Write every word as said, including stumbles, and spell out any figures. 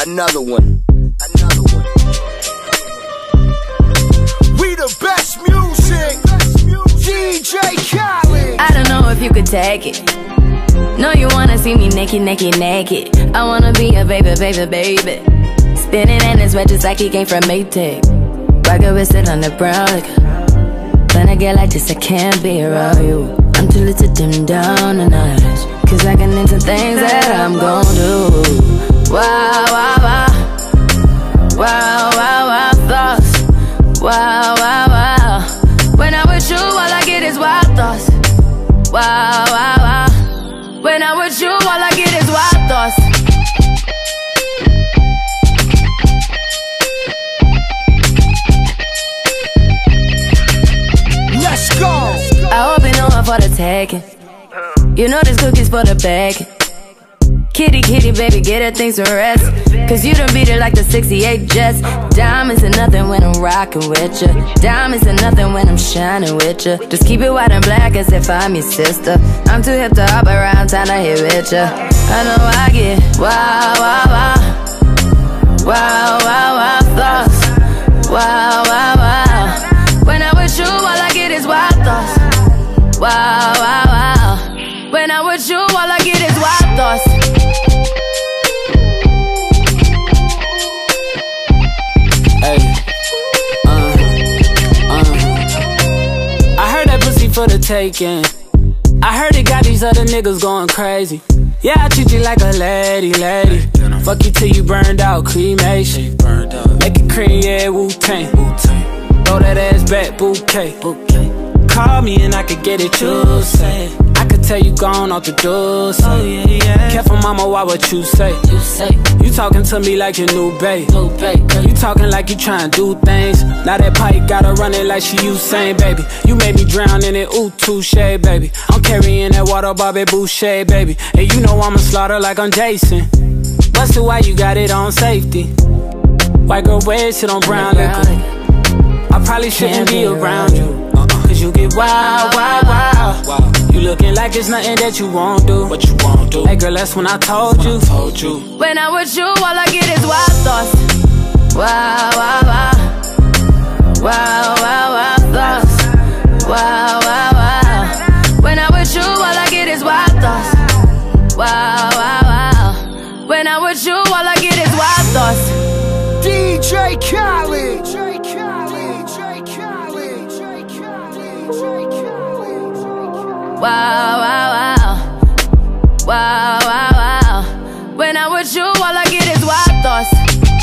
another one. Another one. We the best music. D J Khaled. I don't know if you could take it. No, you wanna see me naked, naked, naked. I wanna be a baby, baby, baby. Spinning in his red just like he came from Maytag. Rocket with it on the brown liquor. When I get like this, I can't be around you. I'm too little to dim down a notch, cause I get into things that I'm gon' do. Wow, wow, wow. Wow, wow, wow, thoughts. Wow, wow, wow. When I'm with you, all I get is wild thoughts. Wow, wow, wow. When I'm with you, all I get is wild thoughts. Let's go. I hope you know I'm for the taking. You know this cookie's for the bag. Kitty, kitty, baby, get her things to rest. Cause you done beat it like the sixty-eight Jets. Diamonds are nothing when I'm rockin' with ya. Diamonds are nothing when I'm shining with ya. Just keep it white and black as if I'm your sister. I'm too hip to hop around town to hit with ya. I know I get wow, wow, wow. Wow, wow, wow, thoughts. Wow, wow, wow. When I'm with you, all I get is wild thoughts. Wow, wow, wow. When I'm with you, all I get is wild thoughts. Hey, uh, uh. I heard that pussy for the taking. I heard it got these other niggas going crazy. Yeah, I treat you like a lady, lady. Fuck you till you burned out, cremation. Make it cream, yeah, Wu-Tang. Throw that ass back, bouquet. Call me and I could get it, you say. I could tell you gone off the door, say. Oh, yeah, yeah. Careful, mama, why what you say? You say you talking to me like your new babe. New babe. You talking like you trying to do things. Now that pipe gotta run it like she Usain, baby. You made me drown in it, ooh, touche, baby. I'm carrying that water, Bobby Boucher, baby. And you know I'ma slaughter like I'm Jason. Busted, why you got it on safety? White girl wear shit on brown liquor. I probably shouldn't be around you. Cause you get wild, wild, wild. You looking like it's nothing that you won't do. What you won't do? Hey girl, that's when I told you. Told you. When I'm with you, all I get is wild thoughts. Wow, wow, wow. Wow, wow, wow, thoughts. Wow, wow, wow. When I'm with you, all I get is wild thoughts. Wow, wow, wow. When I'm with you, all I get is wild thoughts. D J Khaled. Wow, wow, wow. Wow, wow, wow. When I'm with you, all I get is wild thoughts.